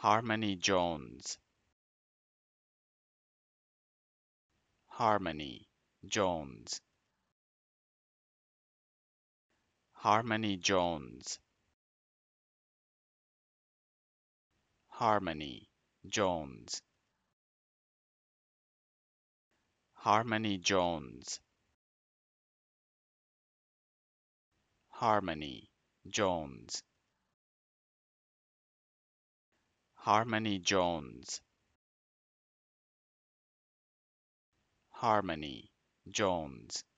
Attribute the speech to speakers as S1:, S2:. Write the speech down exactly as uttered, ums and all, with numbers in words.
S1: Harmony Jones, Harmony Jones, Harmony Jones, Harmony Jones, Harmony Jones, Harmony Jones, Harmony Jones, Harmony Jones.